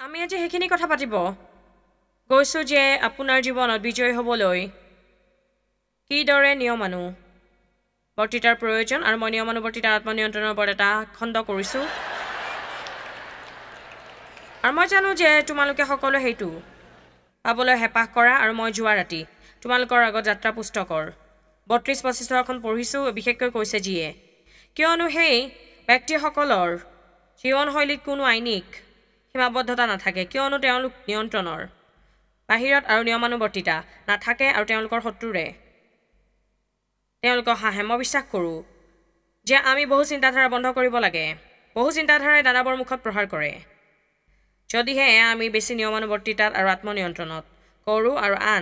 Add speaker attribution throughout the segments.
Speaker 1: আমি আজি সেইখিনি কথা পাতিব গৈছোঁ যে আপোনাৰ জীৱনত বিজয় হ'বলৈ কিদৰে নিয়মানুবৰ্তিতাৰ প্ৰয়োজন আৰু মই নিয়মানুবৰ্তিতাৰ আত্মনিয়ন্ত্ৰণৰ ওপৰত এটা খণ্ড কৰিছোঁ আৰু মই জানো যে তোমালোকে সকলোৱে সেইটো পাবলৈ হেঁপাহ কৰা আৰু মই যোৱা ৰাতি তোমালোকৰ আগত যাত্ৰা পুস্তকৰ 32-25খন পঢ়িছোঁ বিশেষকৈ কৈছে যিয়ে কিয়নো সেই ব্যক্তিসকলৰ জীৱনশৈলীত কোনো আইনিক সীমাবদ্ধতা নাথাকে কিয়নো তেওঁলোক নিয়ন্ত্ৰণৰ বাহিৰত আৰু নিয়মানুবৰ্তিতা নাথাকে আৰু তেওঁলোকৰ শত্ৰুৰে তেওঁলোকক হাঁহে মই বিশ্বাস কৰোঁ যে আমি বহু চিন্তাধাৰা বন্ধ কৰিব লাগে বহু চিন্তাধাৰাই দানৱৰ মুখত প্ৰহাৰ কৰে যদিহে আমি বেছি নিয়মানুবৰ্তিতাত আৰু আত্মনিয়ন্ত্ৰণত কৰোঁ আৰু আন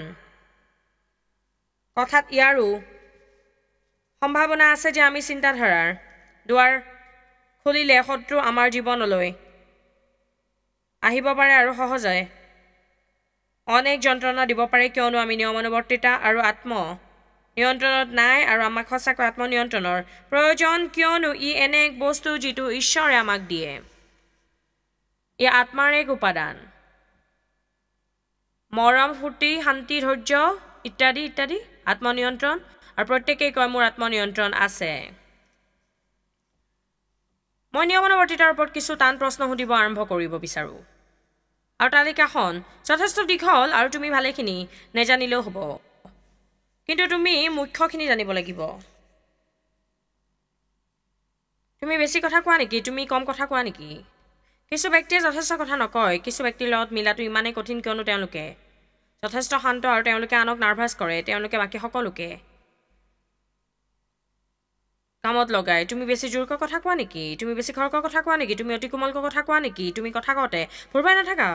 Speaker 1: কথাত ইয়াৰো সম্ভাৱনা আছে যে আমি চিন্তাধাৰাৰ দুৱাৰ খুলিলে শত্ৰু আমাৰ জীৱনলৈ আহিব পাৰে আৰু সহজে অনেক যন্ত্ৰণা দিব পাৰে কিয়নো আমি নিয়মানুবৰ্তিতা আৰু নিয়ন্ত্ৰণত নাই আৰু আমাক সঁচাকৈ আত্মনিয়ন্ত্ৰণৰ প্ৰয়োজন কিয়নো ই এনে এক বস্তু যিটো ঈশ্বৰে আমাক দিয়ে ই আত্মাৰ এক উপাদান মৰম ফূৰ্তি শান্তি ধৈৰ্য ইত্যাদি ইত্যাদি আত্মনিয়ন্ত্ৰণ আৰু প্ৰত্যেকেই কয় মোৰ আত্মনিয়ন্ত্ৰণ আছে মই নিয়মানুবৰ্তিতাৰ ওপৰত কিছু টান প্ৰশ্ন সুধিব আৰম্ভ কৰিব বিচাৰোঁ আৰু তালিকাখন যথেষ্ট দীঘল আৰু তুমি ভালেখিনি নেজানিলেও হ'ব কিন্তু তুমি মুখ্যখিনি জানিব লাগিব তুমি বেছি কথা কোৱা নেকি তুমি কম কথা কোৱা নেকি কিছু ব্যক্তিয়ে যথেষ্ট কথা নকয় কিছু ব্যক্তিৰ লগত মিলাটো ইমানেই কঠিন কিয়নো তেওঁলোকে যথেষ্ট শান্ত আৰু তেওঁলোকে আনক নাৰ্ভাছ কৰে তেওঁলোকে বাকী সকলোকে কামত লগায় তুমি বেছি জোৰকৈ কথা কোৱা নেকি তুমি বেছি খৰকৈ কথা কোৱা নেকি তুমি অতি কোমলকৈ কথা কোৱা নেকি তুমি কথা কওঁতে ভুৰবাই নাথাকা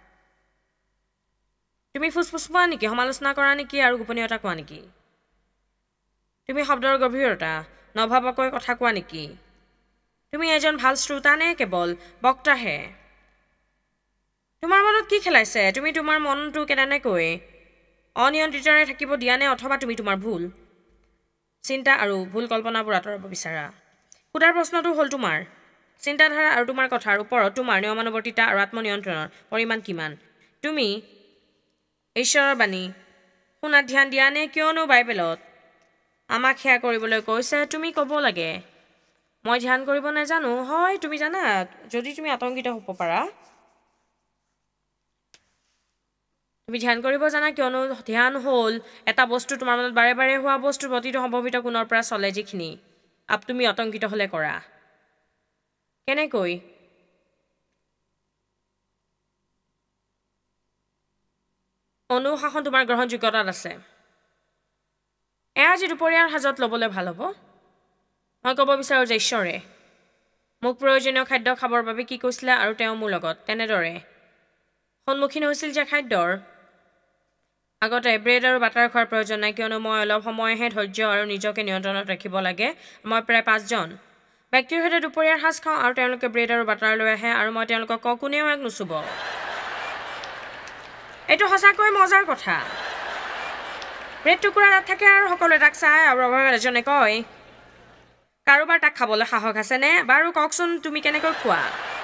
Speaker 1: তুমি ফুসফুসোৱা নেকি সমালোচনা কৰা নেকি আৰু গোপনীয়তা কোৱা নেকি তুমি শব্দৰ গভীৰতা নভাবাকৈ কথা কোৱা নেকি তুমি এজন ভাল শ্ৰোতা নে কেৱল বক্তাহে তোমাৰ মনত কি খেলাইছে তুমি তোমাৰ মনটো কেনেকৈ অনিয়ন্ত্ৰিতৰে থাকিব দিয়া নে অথবা তুমি তোমাৰ ভুল চিন্তা আৰু ভুল কল্পনাবোৰ আঁতৰাব বিচাৰা সুধাৰ প্ৰশ্নটো হ'ল তোমাৰ চিন্তাধাৰা আৰু তোমাৰ কথাৰ ওপৰত তোমাৰ নিয়মানুবৰ্তিতা আৰু আত্মনিয়ন্ত্ৰণৰ পৰিমাণ কিমান তুমি ঈশ্বৰৰ বাণী শুনাত ধ্যান দিয়া নে কিয়নো বাইবেলত আমাক সেয়া কৰিবলৈ কৈছে তুমি ক'ব লাগে মই ধ্যান কৰিব নাজানো হয় তুমি জানা যদি তুমি আতংকিত হ'ব পাৰা তুমি ধ্যান কৰিব জানা কিয়নো ধ্যান হ'ল এটা বস্তু তোমাৰ মনত বাৰে বাৰে হোৱা বস্তুৰ প্ৰতিটো সম্ভৱিত কোণৰ পৰা চলে যিখিনি তুমি আতংকিত হ'লে কৰা কেনেকৈ অনুশাসন তোমাৰ গ্ৰহণযোগ্যতাত আছে আজি দুপৰীয়াৰ সাজত ল'বলৈ ভাল হ'ব মই ক'ব বিচাৰোঁ যে ঈশ্বৰে মোক প্ৰয়োজনীয় খাদ্য খাবৰ বাবে কি কৈছিলে আৰু তেওঁ মোৰ লগত তেনেদৰে সন্মুখীন হৈছিল যে খাদ্যৰ আগতে ব্ৰেড আৰু বাটাৰ খোৱাৰ প্ৰয়োজন নাই কিয়নো মই অলপ সময়হে ধৈৰ্য আৰু নিজকে নিয়ন্ত্ৰণত ৰাখিব লাগে মই প্ৰায় 5জন ব্যক্তিৰ সৈতে দুপৰীয়াৰ সাজ খাওঁ আৰু তেওঁলোকে ব্ৰেড আৰু বাটাৰ লৈ আহে আৰু মই তেওঁলোকক কোনেও এক নুচুব এইটো সঁচাকৈ মজাৰ কথা ব্ৰেড টুকুৰা তাত থাকে আৰু সকলোৱে তাক চায় আৰু এজনে কয় কাৰোবাৰ তাক খাবলৈ সাহস আছেনে বাৰু কওকচোন তুমি কেনেকৈ খোৱা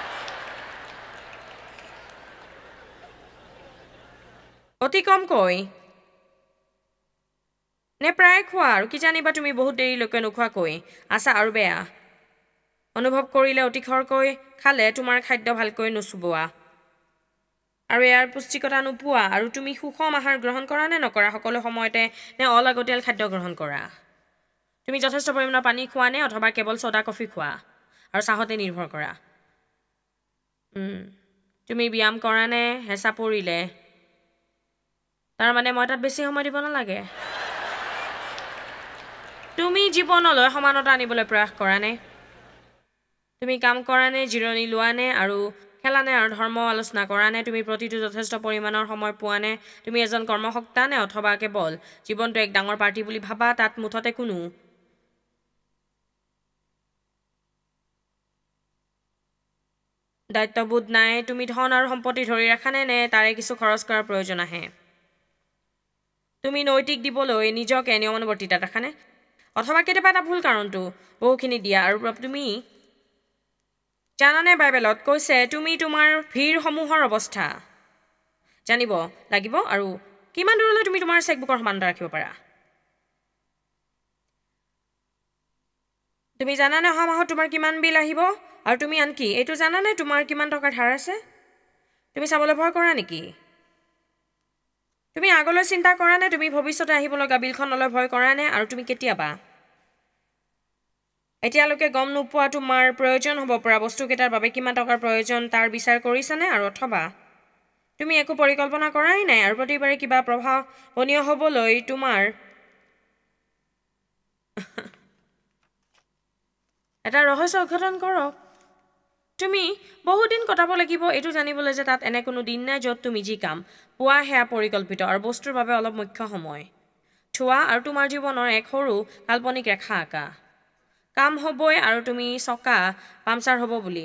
Speaker 1: অতি কমকৈ নে প্ৰায় খোৱা আৰু কি জানিবা তুমি বহুত দেৰিলৈকে নোখোৱাকৈ আছা আৰু বেয়া অনুভৱ কৰিলে অতি খৰকৈ খালে তোমাৰ খাদ্য ভালকৈ নুচুবোৱা আৰু ইয়াৰ পুষ্টিকতা নোপোৱা আৰু তুমি সুষম আহাৰ গ্ৰহণ কৰা নে নকৰা সকলো সময়তে নে অলাগতিয়াল খাদ্য গ্ৰহণ কৰা তুমি যথেষ্ট পৰিমাণৰ পানী খোৱা নে অথবা কেৱল ছডা কফি খোৱা আৰু চাহতে নিৰ্ভৰ কৰা তুমি ব্যায়াম কৰা নে হেঁচা পৰিলে তাৰ মানে মই তাত বেছি সময় দিব নালাগে তুমি জীৱনলৈ সমানতা আনিবলৈ প্ৰয়াস কৰা নে তুমি কাম কৰা নে জিৰণি লোৱা নে আৰু খেলা নে আৰু ধৰ্ম আলোচনা কৰা নে তুমি প্ৰতিটো যথেষ্ট পৰিমাণৰ সময় পোৱা নে তুমি এজন কৰ্মসক্তা নে অথবা কেৱল জীৱনটো এক ডাঙৰ পাৰ্টি বুলি ভাবা তাত মুঠতে কোনো দায়িত্ববোধ নাই তুমি ধন আৰু সম্পত্তি ধৰি ৰাখা নে তাৰে কিছু খৰচ কৰাৰ প্ৰয়োজন আহে তুমি নৈতিক দিবলৈ নিজকে নিয়মানুবৰ্তিতাত ৰাখা নে অথবা কেতিয়াবা এটা ভুল কাৰণটো বহুখিনি দিয়া আৰু তুমি জানানে বাইবেলত কৈছে তুমি তোমাৰ ভিৰসমূহৰ অৱস্থা জানিব লাগিব আৰু কিমান দূৰলৈ তুমি তোমাৰ চেকবুকৰ সমানতা ৰাখিব পাৰা তুমি জানানে অহা মাহত তোমাৰ কিমান বিল আহিব আৰু তুমি আনকি এইটো জানানে তোমাৰ কিমান টকাৰ ধাৰ আছে তুমি চাবলৈ ভয় কৰা নেকি তুমি আগলৈ চিন্তা কৰা নে তুমি ভৱিষ্যতে আহিব লগা বিলখনলৈ ভয় কৰা নে আৰু তুমি কেতিয়াবা এতিয়ালৈকে গম নোপোৱা তোমাৰ প্ৰয়োজন হ'ব পৰা বস্তুকেইটাৰ বাবে কিমান টকাৰ প্ৰয়োজন তাৰ বিচাৰ কৰিছানে আৰু অথবা তুমি একো পৰিকল্পনা কৰাই নাই আৰু প্ৰতিবাৰে কিবা প্ৰভাৱনীয় হ'বলৈ তোমাৰ এটা ৰহস্য উদ্ঘাটন কৰক তুমি বহুদিন কটাব লাগিব এইটো জানিবলৈ যে তাত এনে কোনো দিন নাই য'ত তুমি যি কাম পোৱা সেয়া পৰিকল্পিত আৰু বস্তুৰ বাবে অলপ মুখ্য সময় থোৱা আৰু তোমাৰ জীৱনৰ এক সৰু কাল্পনিক ৰেখা আঁকা কাম হ'বই আৰু তুমি চকা পামচাৰ হ'ব বুলি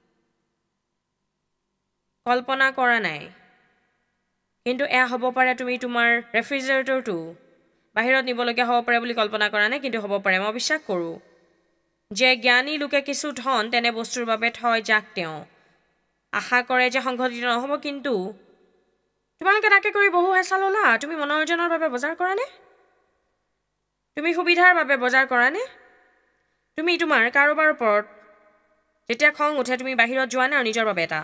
Speaker 1: কল্পনা কৰা নাই কিন্তু এয়া হ'ব পাৰে তুমি তোমাৰ ৰেফ্ৰিজাৰেটৰটো বাহিৰত নিবলগীয়া হ'ব পাৰে বুলি কল্পনা কৰা নাই কিন্তু হ'ব পাৰে মই বিশ্বাস কৰোঁ যে জ্ঞানী লোকে কিছু ধন তেনে বস্তুৰ বাবে থয় যাক তেওঁ আশা কৰে যে সংঘটিত নহ'ব কিন্তু তোমালোকে তাকে কৰি বহু হেঁচা ল'লা তুমি মনোৰঞ্জনৰ বাবে বজাৰ কৰা নে তুমি সুবিধাৰ বাবে বজাৰ কৰা নে তুমি তোমাৰ কাৰোবাৰ ওপৰত যেতিয়া খং উঠে তুমি বাহিৰত যোৱা নে আৰু নিজৰ বাবে এটা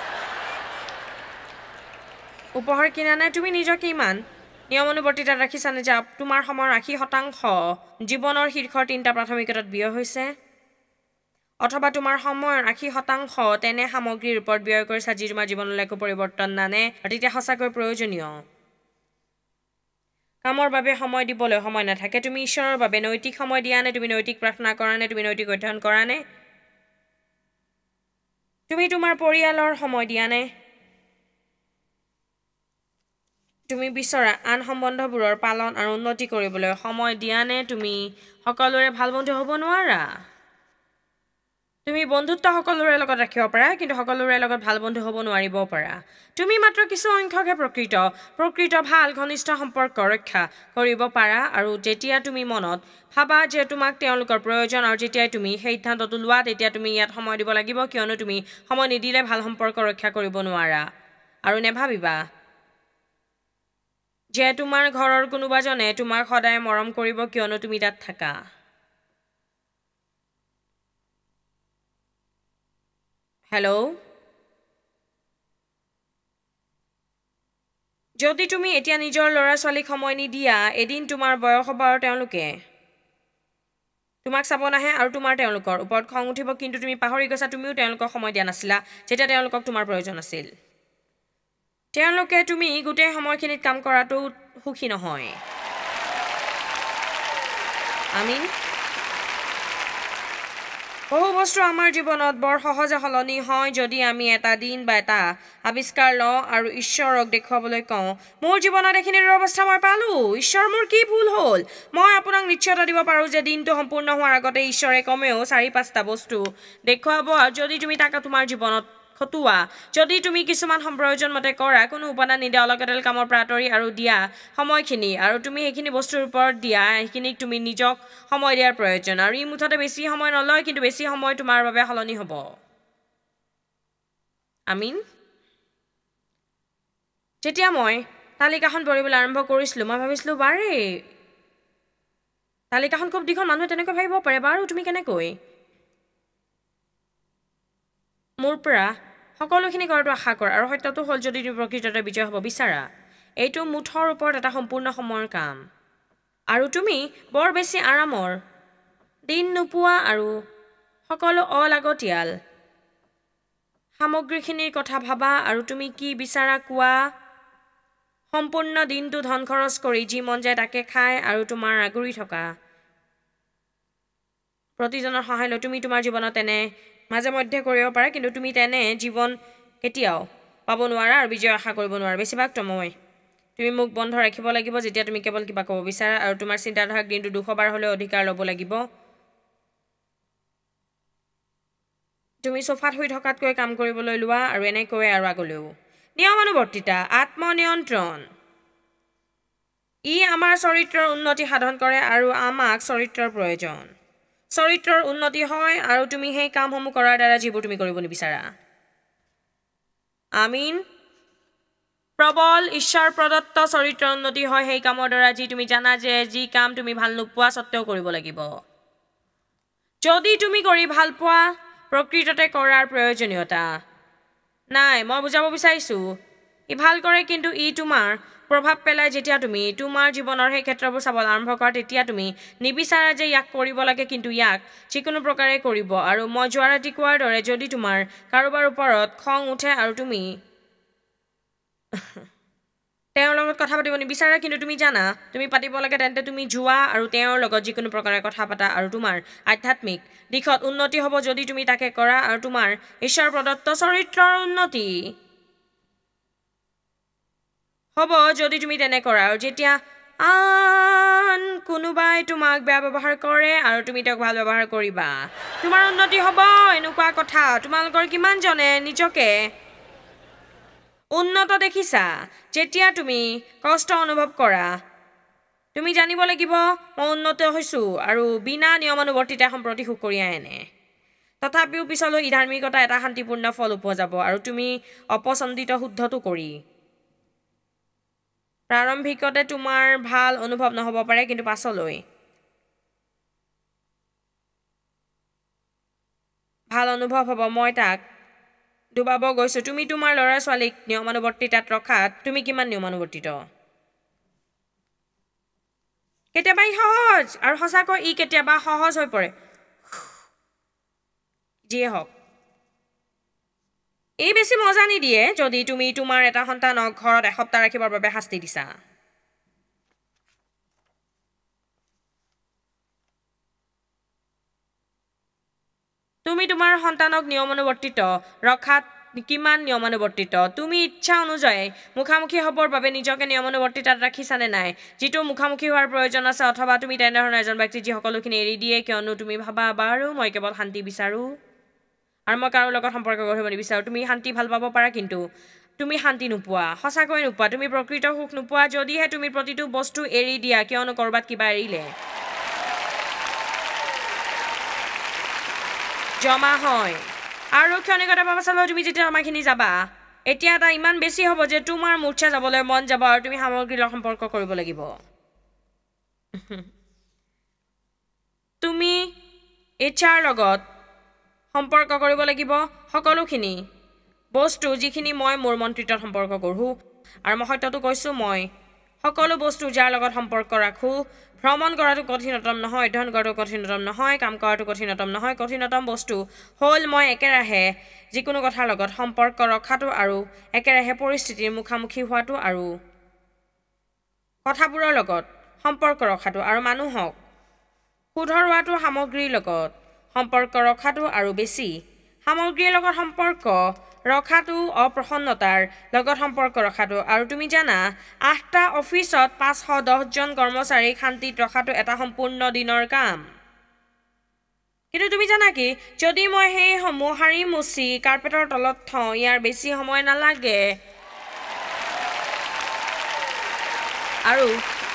Speaker 1: উপহাৰ কিনা নে তুমি নিজকে ইমান নিয়মানুৱৰ্তিতাত ৰাখিছানে যে তোমাৰ সময়ৰ 80% জীৱনৰ শীৰ্ষৰ 3টা প্ৰাথমিকতাত ব্যয় হৈছে অথবা তোমাৰ সময়ৰ 80% তেনে সামগ্ৰীৰ ওপৰত ব্যয় কৰিছা যি তোমাৰ জীৱনলৈ একো পৰিৱৰ্তন নানে আৰু তেতিয়া সঁচাকৈ প্ৰয়োজনীয় কামৰ বাবে সময় দিবলৈ সময় নাথাকে তুমি ঈশ্বৰৰ বাবে নৈতিক সময় দিয়া নে তুমি নৈতিক প্ৰাৰ্থনা কৰা নে তুমি নৈতিক অধ্যয়ন কৰা নে তুমি তোমাৰ পৰিয়ালৰ সময় দিয়া নে তুমি বিচৰা আন সম্বন্ধবোৰৰ পালন আৰু উন্নতি কৰিবলৈ সময় দিয়া নে তুমি সকলোৰে ভাল বন্ধু হ'ব নোৱাৰা তুমি বন্ধুত্ব সকলোৰে লগত ৰাখিব পাৰা কিন্তু সকলোৰে লগত ভাল বন্ধু হ'ব নোৱাৰিব পাৰা তুমি মাত্ৰ কিছু সংখ্যকহে প্ৰকৃত ভাল ঘনিষ্ঠ সম্পৰ্ক ৰক্ষা কৰিব পাৰা আৰু যেতিয়া তুমি মনত ভাবা যে তোমাক তেওঁলোকৰ প্ৰয়োজন আৰু যেতিয়া তুমি সেই সিদ্ধান্তটো লোৱা তেতিয়া তুমি ইয়াত সময় দিব লাগিব কিয়নো তুমি সময় নিদিলে ভাল সম্পৰ্ক ৰক্ষা কৰিব নোৱাৰা আৰু নেভাবিবা যে তোমাৰ ঘৰৰ কোনোবাজনে তোমাক সদায় মৰম কৰিব কিয়নো তুমি তাত থাকা হেল্ল' যদি তুমি এতিয়া নিজৰ ল'ৰা ছোৱালীক সময় নিদিয়া এদিন তোমাৰ বয়স হ'ব আৰু তেওঁলোকে তোমাক চাব নাহে আৰু তোমাৰ তেওঁলোকৰ ওপৰত খং উঠিব কিন্তু তুমি পাহৰি গৈছা তুমিও তেওঁলোকক সময় দিয়া নাছিলা যেতিয়া তেওঁলোকক তোমাৰ প্ৰয়োজন আছিল তেওঁলোকে তুমি গোটেই সময়খিনিত কাম কৰাটো সুখী নহয় আমিন বহু বস্তু আমাৰ জীৱনত বৰ সহজে সলনি হয় যদি আমি এটা দিন বা এটা আৱিষ্কাৰ লওঁ আৰু ঈশ্বৰক দেখুৱাবলৈ কওঁ মোৰ জীৱনত এইখিনিৰ অৱস্থা মই পালোঁ ঈশ্বৰ মোৰ কি ভুল হ'ল মই আপোনাক নিশ্চয়তা দিব পাৰোঁ যে দিনটো সম্পূৰ্ণ হোৱাৰ আগতে ঈশ্বৰে কমেও 4-5টা বস্তু দেখুৱাব আৰু যদি তুমি তাক তোমাৰ জীৱনত খটুৱা যদি তুমি কিছুমান সম্প্ৰয়োজন মতে কৰা কোনো উপাদান নিদিয়া অলগতেল কামৰ পৰা আঁতৰি আৰু দিয়া সময়খিনি আৰু তুমি সেইখিনি বস্তুৰ ওপৰত দিয়া সেইখিনিক তুমি নিজক সময় দিয়াৰ প্ৰয়োজন আৰু ই মুঠতে বেছি সময় নলয় কিন্তু বেছি সময় তোমাৰ বাবে সলনি হ'ব আমিন যেতিয়া মই তালিকাখন পঢ়িবলৈ আৰম্ভ কৰিছিলোঁ মই ভাবিছিলোঁ বাৰে তালিকাখন খুব দীঘল মানুহে তেনেকৈ ভাবিব পাৰে বাৰু তুমি কেনেকৈ মোৰ পৰা সকলোখিনি কৰাটো আশা কৰা আৰু সত্যটো হ'ল যদি তুমি প্ৰকৃততে বিজয় হ'ব বিচাৰা এইটো মুঠৰ ওপৰত এটা সম্পূৰ্ণ সময়ৰ কাম আৰু তুমি বৰ বেছি আৰামৰ দিন নোপোৱা আৰু সকলো অলাগতিয়াল সামগ্ৰীখিনিৰ কথা ভাবা আৰু তুমি কি বিচাৰা কোৱা সম্পূৰ্ণ দিনটো ধন খৰচ কৰি যি মন যায় তাকে খাই আৰু তোমাৰ আগুৰি থকা প্ৰতিজনৰ সহায় লৈ তুমি তোমাৰ জীৱনত এনে মাজে মধ্যে কৰিব পাৰা কিন্তু তুমি তেনে জীৱন কেতিয়াও পাব নোৱাৰা আৰু বিজয় আশা কৰিব নোৱাৰা বেছিভাগ সময় তুমি মুখ বন্ধ ৰাখিব লাগিব যেতিয়া তুমি কেৱল কিবা ক'ব বিচাৰা আৰু তোমাৰ চিন্তাধাৰাক দিনটো 200 বাৰ হ'লেও অধিকাৰ ল'ব লাগিব তুমি সোফাত শুই থকাতকৈ কাম কৰিবলৈ লোৱা আৰু এনেকৈ আৰু আগলৈও নিয়মানুৱৰ্তিতা আত্মনিয়ন্ত্ৰণ ই আমাৰ চৰিত্ৰৰ উন্নতি সাধন কৰে আৰু আমাক চৰিত্ৰৰ প্ৰয়োজন চৰিত্ৰৰ উন্নতি হয় আৰু তুমি সেই কামসমূহ কৰাৰ দ্বাৰা যিবোৰ তুমি কৰিব নিবিচাৰা আমিন প্ৰবল ঈশ্বৰ প্ৰদত্ত চৰিত্ৰৰ উন্নতি হয় সেই কামৰ দ্বাৰা যি তুমি জানা যে যি কাম তুমি ভাল নোপোৱা সত্ত্বেও কৰিব লাগিব যদি তুমি কৰি ভাল পোৱা প্ৰকৃততে কৰাৰ প্ৰয়োজনীয়তা নাই মই বুজাব বিচাৰিছো ই ভাল কৰে কিন্তু ই তোমাৰ প্ৰভাৱ পেলাই যেতিয়া তুমি তোমাৰ জীৱনৰ সেই ক্ষেত্ৰবোৰ চাব আৰম্ভ কৰা তেতিয়া তুমি নিবিচাৰা যে ইয়াক কৰিব লাগে কিন্তু ইয়াক যিকোনো প্ৰকাৰে কৰিব আৰু মই যোৱা ৰাতি কোৱাৰ দৰে যদি তোমাৰ কাৰোবাৰ ওপৰত খং উঠে আৰু তুমি তেওঁৰ লগত কথা পাতিব নিবিচাৰা কিন্তু তুমি জানা তুমি পাতিব লাগে তেন্তে তুমি যোৱা আৰু তেওঁৰ লগত যিকোনো প্ৰকাৰে কথা পাতা আৰু তোমাৰ আধ্যাত্মিক দিশত উন্নতি হ'ব যদি তুমি তাকে কৰা আৰু তোমাৰ ঈশ্বৰ প্ৰদত্ত চৰিত্ৰৰ উন্নতি হ'ব যদি তুমি তেনে কৰা আৰু যেতিয়া আন কোনোবাই তোমাক বেয়া ব্যৱহাৰ কৰে আৰু তুমি তেওঁক ভাল ব্যৱহাৰ কৰিবা তোমাৰ উন্নতি হ'ব এনেকুৱা কথা তোমালোকৰ কিমান জনে নিজকে উন্নত দেখিছা যেতিয়া তুমি কষ্ট অনুভৱ কৰা তুমি জানিব লাগিব মই উন্নত হৈছো আৰু বিনা নিয়মানুৱৰ্তিতা সম্প্ৰতি সুখ কৰি আনে তথাপিও পিছলৈ ই ধাৰ্মিকতা এটা শান্তিপূৰ্ণ ফল উপজাব আৰু তুমি অপচন্দিত শুদ্ধটো কৰি প্ৰাৰম্ভিকতে তোমাৰ ভাল অনুভৱ নহ'ব পাৰে কিন্তু পাছলৈ ভাল অনুভৱ হ'ব মই তাক ডুবাব গৈছো তুমি তোমাৰ ল'ৰা ছোৱালীক নিয়মানুৱৰ্তিতাত ৰখাত তুমি কিমান নিয়মানুৱৰ্তিত কেতিয়াবা ই সহজ আৰু সঁচাকৈ ই কেতিয়াবা সহজ হৈ পৰে যিয়ে হওক এই বেছি মজা নিদিয়ে যদি তুমি তোমাৰ এটা সন্তানক ঘৰত এসপ্তাহ ৰাখিবৰ বাবে শাস্তি দিছা তুমি তোমাৰ সন্তানক নিয়মানুৱৰ্তিত ৰখাত কিমান নিয়মানুৱৰ্তিত তুমি ইচ্ছা অনুযায়ী মুখামুখি হ'বৰ বাবে নিজকে নিয়মানুৱৰ্তিতাত ৰাখিছানে নাই যিটো মুখামুখি হোৱাৰ প্ৰয়োজন আছে অথবা তুমি তেনেধৰণৰ এজন ব্যক্তি যি সকলোখিনি এৰি দিয়ে কিয়নো তুমি ভাবা বাৰু মই কেৱল শান্তি বিচাৰো আৰু মই কাৰো লগত সম্পৰ্ক গঢ়িব নিবিচাৰো তুমি শান্তি ভাল পাব পাৰা কিন্তু তুমি শান্তি নোপোৱা সঁচাকৈ নোপোৱা তুমি প্ৰকৃত সুখ নোপোৱা যদিহে তুমি প্ৰতিটো বস্তু এৰি দিয়া কিয়নো কৰবাত কিবা এৰিলে জমা হয় আৰু ক্ষণিকতা পাছলৈ তুমি যেতিয়া আমাখিনি যাবা এতিয়া এটা ইমান বেছি হ'ব যে তোমাৰ মূৰ্ছা যাবলৈ মন যাব আৰু তুমি সামগ্ৰীৰ লগত সম্পৰ্ক কৰিব লাগিব তুমি ইচ্ছাৰ লগত সম্পৰ্ক কৰিব লাগিব সকলোখিনি বস্তু যিখিনি মই মোৰ মন্ত্ৰিত্বত সম্পৰ্ক কৰোঁ আৰু মই সত্যটো কৈছো মই সকলো বস্তু যাৰ লগত সম্পৰ্ক ৰাখোঁ ভ্ৰমণ কৰাটো কঠিনতম নহয় অধ্যয়ন কৰাটো কঠিনতম নহয় কাম কৰাটো কঠিনতম নহয় কঠিনতম বস্তু হ'ল মই একেৰাহে যিকোনো কথাৰ লগত সম্পৰ্ক ৰখাটো আৰু একেৰাহে পৰিস্থিতিৰ মুখামুখি হোৱাটো আৰু কথাবোৰৰ লগত সম্পৰ্ক ৰখাটো আৰু মানুহক শুধৰোৱাটো সামগ্ৰীৰ লগত সম্পৰ্ক ৰখাটো আৰু বেছি সামগ্ৰীৰ লগত সম্পৰ্ক ৰখাটো অপ্ৰসন্নতাৰ লগত সম্পৰ্ক ৰখাটো আৰু তুমি জানা 8টা অফিচত 510 জন কৰ্মচাৰীক শান্তিত ৰখাটো এটা সম্পূৰ্ণ দিনৰ কাম কিন্তু তুমি জানা কি যদি মই সেই সমূহ হাৰি মুচি কাৰ্পেটৰ তলত থওঁ ইয়াৰ বেছি সময় নালাগে আৰু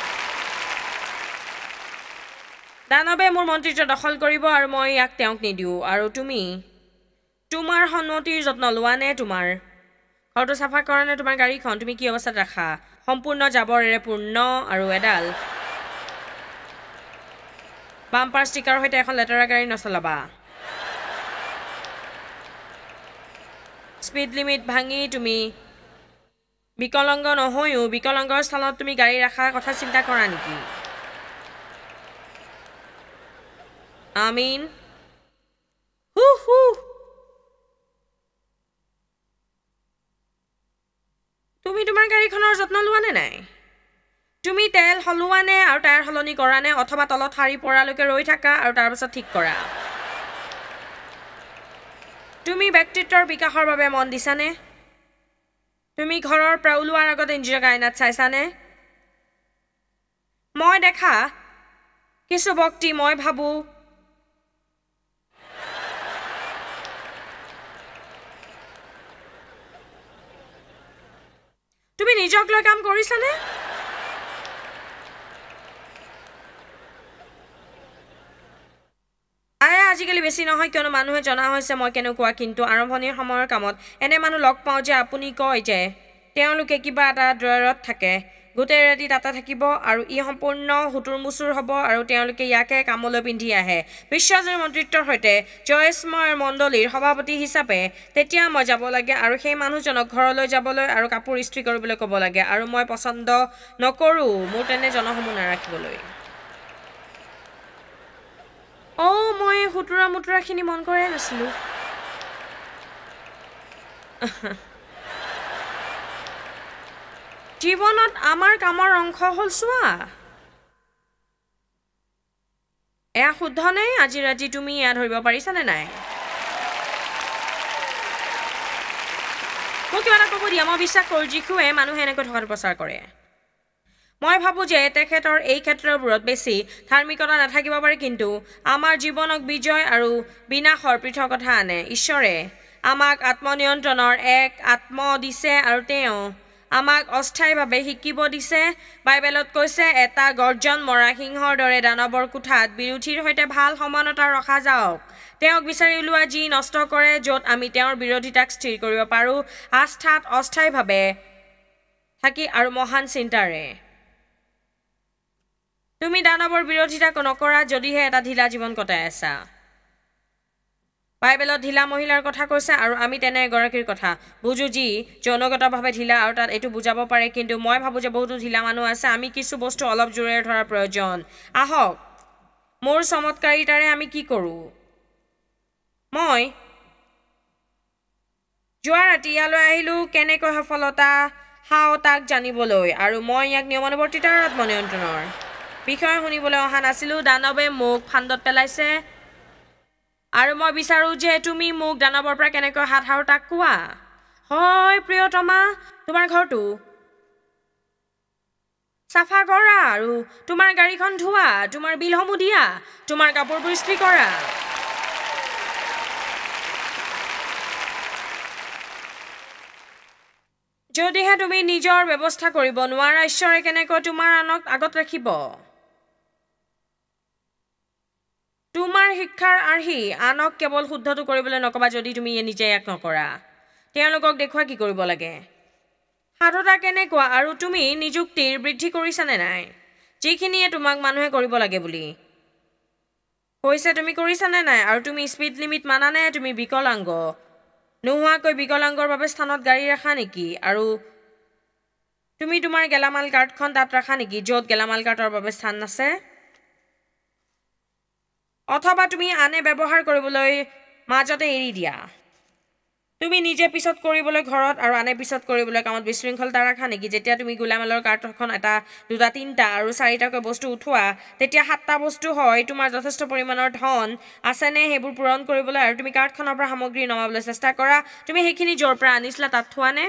Speaker 1: দানৱে মোৰ মন্ত্ৰিত্ব দখল কৰিব আৰু মই ইয়াক তেওঁক নিদিওঁ আৰু তুমি তোমাৰ সন্মতিৰ যত্ন লোৱা নে তোমাৰ ঘৰটো চাফা কৰা নে তোমাৰ গাড়ীখন তুমি কি অৱস্থাত ৰাখা সম্পূৰ্ণ জাবৰেৰে পূৰ্ণ আৰু এডাল বাম্পাৰ ষ্টিকাৰৰ সৈতে এখন লেতেৰা গাড়ী নচলাবা স্পীড লিমিট ভাঙি তুমি বিকলাংগ নহয়ও বিকলাংগৰ স্থানত তুমি গাড়ী ৰাখাৰ কথা চিন্তা কৰা নেকি আমিন তুমি তোমাৰ গাড়ীখনৰ যত্ন লোৱা নে নাই তুমি তেল হলোৱা নে আৰু টায়াৰ হলনি কৰা নে অথবা তলত হাৰি পৰালৈকে ৰৈ থাকা আৰু তাৰ পাছত ঠিক কৰা তুমি ব্যক্তিত্বৰ বিকাশৰ বাবে মন দিছানে তুমি ঘৰৰ পৰা ওলোৱাৰ আগতে নিজৰ আইনাত চাইছানে মই দেখা কিছু ব্যক্তি মই ভাবো তুমি নিজক লৈ কাম কৰিছানে বেছি নহয় কিয়নো মানুহে জনা হৈছে মই কেনেকুৱা কিন্তু আৰম্ভণিৰ সময়ৰ কামত এনে মানুহ লগ পাওঁ যে আপুনি কয় যে তেওঁলোকে কিবা এটা ড্ৰয়াৰত থাকে গোটেই ৰাতি তাতে থাকিব আৰু ই সম্পূৰ্ণ হুতুৰ-মুচুৰ হ'ব আৰু তেওঁলোকে ইয়াকে কামলৈ পিন্ধি আহে বিশ্বজনীন মন্ত্ৰিত্বৰ সৈতে জয়স্ময় মণ্ডলীৰ সভাপতি হিচাপে তেতিয়া মই যাব লাগে আৰু সেই মানুহজনক ঘৰলৈ যাবলৈ আৰু কাপোৰ ইস্ত্ৰি কৰিবলৈ ক'ব লাগে আৰু মই পচন্দ নকৰোঁ মোৰ তেনে জনসমূহ নাৰাখিবলৈ মই হুতুৰা-মুতুৰাখিনি মন কৰাই নাছিলোঁ জীৱনত আমাৰ কামৰ অংশ হ'ল চোৱা এয়া শুদ্ধ নে আজি ৰাতি তুমি এয়া ধৰিব পাৰিছানে নাই মোক কিবা এটা ক'ব দিয়া মই বিশ্বাস কৰোঁ যীশুৱে মানুহে এনেকৈ থকাটো প্ৰচাৰ কৰে মই ভাবোঁ যে তেখেতৰ এই ক্ষেত্ৰবোৰত বেছি ধাৰ্মিকতা নাথাকিব পাৰে কিন্তু আমাৰ জীৱনক বিজয় আৰু বিনাশৰ পৃথক কথা আনে ঈশ্বৰে আমাক আত্মনিয়ন্ত্ৰণৰ এক আত্ম দিছে আৰু তেওঁ আমাক অস্থায়ীভাৱে শিকিব দিছে বাইবেলত কৈছে এটা গৰ্জন মৰা সিংহৰ দৰে দানৱৰ কোঠাত বিৰোধীৰ সৈতে ভাল সমানতা ৰখা যাওক তেওঁক বিচাৰি উলিওৱা যি নষ্ট কৰে য'ত আমি তেওঁৰ বিৰোধিতাক স্থিৰ কৰিব পাৰোঁ আস্থাত অস্থায়ীভাৱে থাকি আৰু মহান চিন্তাৰে তুমি দানৱৰ বিৰোধিতা নকৰা যদিহে এটা ঢিলা জীৱন কটাই আছা বাইবেলত ঢিলা মহিলাৰ কথা কৈছে আৰু আমি তেনে এগৰাকীৰ কথা বুজো যি যৌনগতভাৱে ঢিলা আৰু তাত এইটো বুজাব পাৰে কিন্তু মই ভাবোঁ যে বহুতো ঢিলা মানুহ আছে আমি কিছু বস্তু অলপ জোৰেৰে ধৰাৰ প্ৰয়োজন আহক মোৰ চমৎকাৰিতাৰে আমি কি কৰোঁ মই যোৱা ৰাতি ইয়ালৈ আহিলোঁ কেনেকৈ সফলতা হাও তাক জানিবলৈ আৰু মই ইয়াক নিয়মানুৱৰ্তিতাৰ আত্মনিয়ন্ত্ৰণৰ বিষয়ে শুনিবলৈ অহা নাছিলোঁ দানৱে মোক ফান্দত পেলাইছে আৰু মই বিচাৰোঁ যে তুমি মোক দানৱৰ পৰা কেনেকৈ হাত সাৰো তাক কোৱা হয় প্ৰিয়তমা তোমাৰ ঘৰটো চাফা কৰা আৰু তোমাৰ গাড়ীখন ধোৱা তোমাৰ বিলসমূহ দিয়া তোমাৰ কাপোৰবোৰ ইস্ত্ৰি কৰা যদিহে তুমি নিজৰ ব্যৱস্থা কৰিব নোৱাৰা ঈশ্বৰে কেনেকৈ তোমাৰ আনক আগত ৰাখিব তোমাৰ শিক্ষাৰ আৰ্হি আনক কেৱল শুদ্ধটো কৰিবলৈ নকবা যদি তুমি নিজে ইয়াক নকৰা তেওঁলোকক দেখুওৱা কি কৰিব লাগে সাধুতা কেনেকুৱা আৰু তুমি নিযুক্তিৰ বৃদ্ধি কৰিছানে নাই যিখিনিয়ে তোমাক মানুহে কৰিব লাগে বুলি কৈছে তুমি কৰিছানে নাই আৰু তুমি স্পীড লিমিট মানানে তুমি বিকলাংগ নোহোৱাকৈ বিকলাংগৰ বাবে স্থানত গাড়ী ৰাখা নেকি আৰু তুমি তোমাৰ গেলামাল কাৰ্টখন তাত ৰাখা নেকি য'ত গেলামাল কাৰ্টৰ বাবে স্থান আছে অথবা তুমি আনে ব্যৱহাৰ কৰিবলৈ মাজতে এৰি দিয়া তুমি নিজে পিছত কৰিবলৈ ঘৰত আৰু আনে পিছত কৰিবলৈ কামত বিশৃংখলতা ৰাখা নেকি যেতিয়া তুমি গেলামালৰ কাৰ্টখন এটা দুটা তিনিটা আৰু চাৰিটাকৈ বস্তু উঠোৱা তেতিয়া 7টা বস্তু হয় তোমাৰ যথেষ্ট পৰিমাণৰ ধন আছেনে সেইবোৰ পূৰণ কৰিবলৈ আৰু তুমি কাৰ্টখনৰ পৰা সামগ্ৰী নমাবলৈ চেষ্টা কৰা তুমি সেইখিনি য'ৰ পৰা আনিছিলা তাত থোৱানে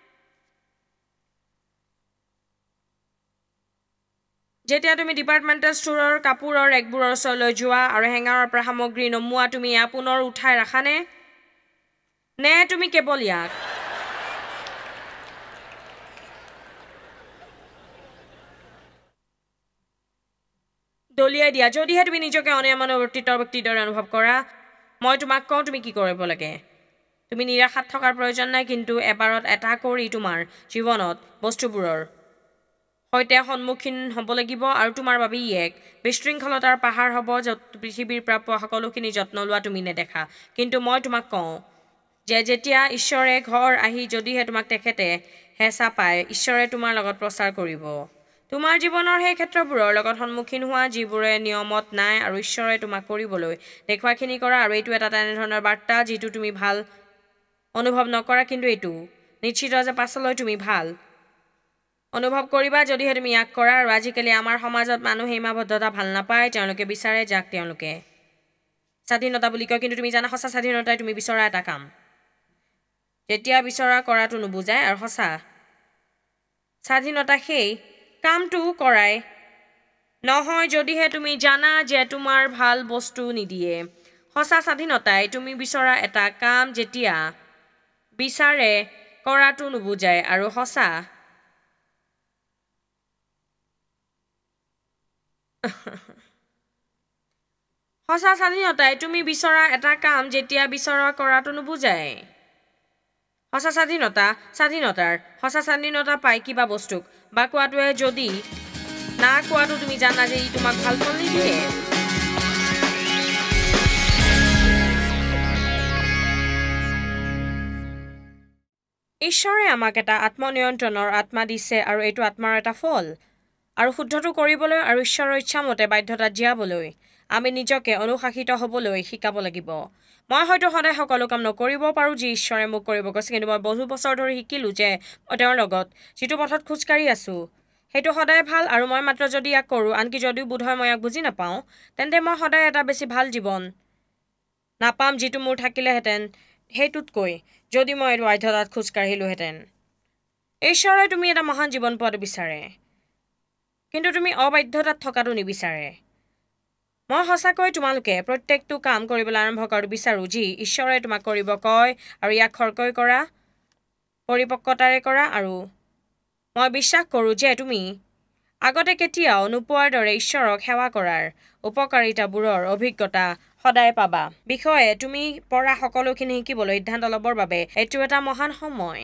Speaker 1: যেতিয়া তুমি ডিপাৰ্টমেণ্টেল ষ্ট'ৰৰ কাপোৰৰ ৰেকবোৰৰ ওচৰলৈ যোৱা আৰু হেঙাৰৰ পৰা সামগ্ৰী নমোৱা তুমি ইয়াক পুনৰ উঠাই ৰাখানে নে তুমি কেৱল ইয়াক দলিয়াই দিয়া যদিহে তুমি নিজকে অনিয়মানুৱৰ্তিতাৰ ব্যক্তিৰ দৰে অনুভৱ কৰা মই তোমাক কওঁ তুমি কি কৰিব লাগে তুমি নিৰাশাত থকাৰ প্ৰয়োজন নাই কিন্তু এবাৰত এটা কৰি তোমাৰ জীৱনত বস্তুবোৰৰ সৈতে সন্মুখীন হ'ব লাগিব আৰু তোমাৰ বাবে ই এক বিশৃংখলতাৰ পাহাৰ হ'ব য'ত পৃথিৱীৰ পৰা পোৱা সকলোখিনি যত্ন লোৱা তুমি নেদেখা কিন্তু মই তোমাক কওঁ যে যেতিয়া ঈশ্বৰে ঘৰ আহি যদিহে তোমাক তেখেতে হেঁচা পায় ঈশ্বৰে তোমাৰ লগত প্ৰচাৰ কৰিব তোমাৰ জীৱনৰ সেই ক্ষেত্ৰবোৰৰ লগত সন্মুখীন হোৱা যিবোৰে নিয়মত নাই আৰু ঈশ্বৰে তোমাক কৰিবলৈ দেখুৱাখিনি কৰা আৰু এইটো এটা তেনেধৰণৰ বাৰ্তা যিটো তুমি ভাল অনুভৱ নকৰা কিন্তু এইটো নিশ্চিত যে পাছলৈ তুমি ভাল অনুভৱ কৰিবা যদিহে তুমি ইয়াক কৰা আৰু আজিকালি আমাৰ সমাজত মানুহে সীমাবদ্ধতা ভাল নাপায় তেওঁলোকে বিচাৰে যাক তেওঁলোকে স্বাধীনতা বুলি কয় কিন্তু তুমি জানা সঁচা স্বাধীনতাই তুমি বিচৰা এটা কাম যেতিয়া বিচৰা কৰাটো নুবুজায় আৰু সঁচা স্বাধীনতা সেই কামটো কৰাই নহয় যদিহে তুমি জানা যে তোমাৰ ভাল বস্তু নিদিয়ে সঁচা স্বাধীনতাই তুমি বিচৰা এটা কাম যেতিয়া বিচাৰে কৰাটো নুবুজায় আৰু সঁচা সঁচা স্বাধীনতাই তুমি বিচৰা এটা কাম যেতিয়া বিচৰা কৰাটো নুবুজায় সঁচা স্বাধীনতাৰ সঁচা স্বাধীনতা পাই কিবা বস্তুক বা কোৱাটোৱে যদি না কোৱাটো তুমি জানা যে ই তোমাক ভাল ফল নিদিয়ে ঈশ্বৰে আমাক এটা আত্মনিয়ন্ত্ৰণৰ আত্মা দিছে আৰু এইটো আত্মাৰ এটা ফল আৰু শুদ্ধটো কৰিবলৈ আৰু ঈশ্বৰৰ ইচ্ছামতে বাধ্যতাত জীয়াবলৈ আমি নিজকে অনুশাসিত হ'বলৈ শিকাব লাগিব মই হয়তো সদায় সকলো কাম নকৰিব পাৰোঁ যি ঈশ্বৰে মোক কৰিব কৈছে কিন্তু মই বহু বছৰ ধৰি শিকিলোঁ যে তেওঁৰ লগত যিটো পথত খোজকাঢ়ি আছোঁ সেইটো সদায় ভাল আৰু মই মাত্ৰ যদি ইয়াক কৰোঁ আনকি যদিও বোধহয় মই ইয়াক বুজি নাপাওঁ তেন্তে মই সদায় এটা বেছি ভাল জীৱন নাপাম যিটো মোৰ থাকিলেহেঁতেন সেইটোতকৈ যদি মই এইটো বাধ্যতাত খোজকাঢ়িলোহেঁতেন ঈশ্বৰে তুমি এটা মহান জীৱন পোৱাটো বিচাৰে কিন্তু তুমি অবাধ্যতাত থকাটো নিবিচাৰে মই সঁচাকৈ তোমালোকে প্ৰত্যেকটো কাম কৰিবলৈ আৰম্ভ কৰাটো বিচাৰোঁ যি ঈশ্বৰে তোমাক কৰিব কয় আৰু ইয়াক খৰকৈ কৰা পৰিপক্কতাৰে কৰা আৰু মই বিশ্বাস কৰোঁ যে তুমি আগতে কেতিয়াও নোপোৱাৰ দৰে ঈশ্বৰক সেৱা কৰাৰ উপকাৰিতাবোৰৰ অভিজ্ঞতা সদায় পাবা বিষয়ে তুমি পৰা সকলোখিনি শিকিবলৈ সিদ্ধান্ত ল'বৰ বাবে এইটো এটা মহান সময়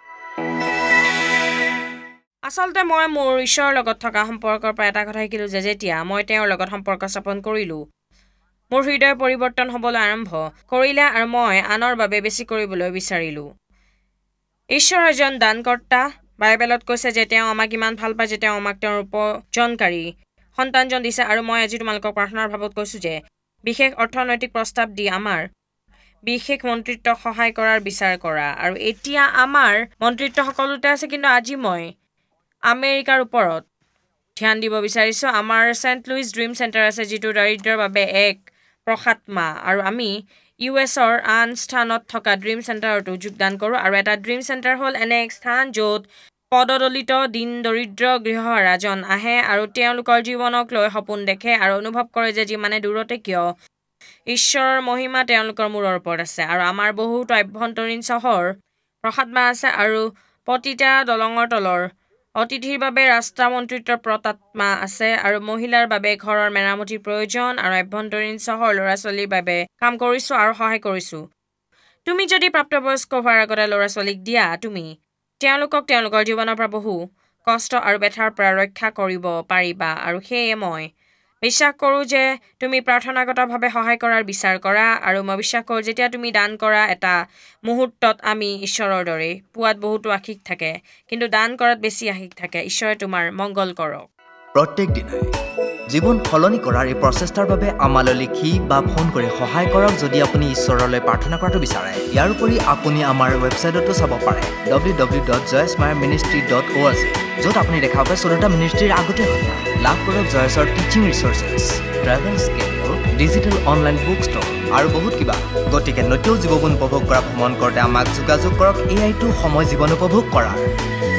Speaker 1: আচলতে মই মোৰ ঈশ্বৰৰ লগত থকা সম্পৰ্কৰ পৰা এটা কথা শিকিলোঁ যে যেতিয়া মই তেওঁৰ লগত সম্পৰ্ক স্থাপন কৰিলোঁ মোৰ হৃদয় পৰিৱৰ্তন হ'বলৈ আৰম্ভ কৰিলে আৰু মই আনৰ বাবে বেছি কৰিবলৈ বিচাৰিলোঁ ঈশ্বৰ এজন দানকৰ্তা বাইবেলত কৈছে যে তেওঁ আমাক ইমান ভাল পায় যে তেওঁ আমাক তেওঁৰ উপাৰ্জনকাৰী সন্তানজন দিছে আৰু মই আজি তোমালোকক প্ৰাৰ্থনাৰ ভাৱত কৈছোঁ যে বিশেষ অৰ্থনৈতিক প্ৰস্তাৱ দি আমাৰ বিশেষ মন্ত্ৰিত্বক সহায় কৰাৰ বিচাৰ কৰা আৰু এতিয়া আমাৰ মন্ত্ৰিত্ব সকলোতে আছে কিন্তু আজি মই আমেৰিকাৰ ওপৰত ধ্যান দিব বিচাৰিছোঁ আমাৰ চেণ্ট লুইচ ড্ৰিম চেণ্টাৰ আছে যিটো দৰিদ্ৰৰ বাবে এক প্ৰসাদমা আৰু আমি US-ৰ আন স্থানত থকা ড্ৰিম চেণ্টাৰতো যোগদান কৰোঁ আৰু এটা ড্ৰিম চেণ্টাৰ হ'ল এনে এক স্থান য'ত পদদলিত দিন দৰিদ্ৰ গৃহহাৰাজন আহে আৰু তেওঁলোকৰ জীৱনক লৈ সপোন দেখে আৰু অনুভৱ কৰে যে যিমানে দূৰতে কিয় ঈশ্বৰৰ মহিমা তেওঁলোকৰ মূৰৰ ওপৰত আছে আৰু আমাৰ বহুতো আভ্যন্তৰীণ চহৰ প্ৰসাদমা আছে আৰু প্ৰতিটা দলঙৰ তলৰ অতিথিৰ বাবে ৰাষ্ট্ৰ মন্ত্ৰিত্বৰ প্ৰতাত্মা আছে আৰু মহিলাৰ বাবে ঘৰৰ মেৰামতিৰ প্ৰয়োজন আৰু আভ্যন্তৰীণ চহৰ ল'ৰা ছোৱালীৰ বাবে কাম কৰিছোঁ আৰু সহায় কৰিছোঁ তুমি যদি প্ৰাপ্তবয়স্ক হোৱাৰ আগতে ল'ৰা ছোৱালীক দিয়া তুমি তেওঁলোকক তেওঁলোকৰ জীৱনৰ পৰা বহু কষ্ট আৰু ব্যথাৰ পৰা ৰক্ষা কৰিব পাৰিবা আৰু সেয়ে মই বিশ্বাস কৰোঁ যে তুমি প্ৰাৰ্থনাগতভাৱে সহায় কৰাৰ বিচাৰ কৰা আৰু মই বিশ্বাস কৰোঁ যেতিয়া তুমি দান কৰা এটা মুহূৰ্তত আমি ঈশ্বৰৰ দৰে পোৱাত বহুতো আশিক থাকে কিন্তু দান কৰাত বেছি আশিক থাকে ঈশ্বৰে তোমাৰ মংগল কৰক
Speaker 2: প্ৰত্যেক দিনাই জীৱন সলনি কৰাৰ এই প্ৰচেষ্টাৰ বাবে আমালৈ লিখি বা ফোন কৰি সহায় কৰক যদি আপুনি ঈশ্বৰলৈ প্ৰাৰ্থনা কৰাটো বিচাৰে ইয়াৰ উপৰি আপুনি আমাৰ ৱেবছাইটতো চাব পাৰে www.joysmyministry.org য'ত আপুনি দেখা পাব 16টা মিনিষ্ট্ৰীৰ আগতে লাভ কৰক জয়ছৰ teaching resources travel schedule digital online book store আৰু বহুত কিবা গতিকে নতুন জীৱন উপভোগ কৰা ভ্ৰমণ কৰোঁতে আমাক যোগাযোগ কৰক এয়াইটো সময় জীৱন উপভোগ কৰাৰ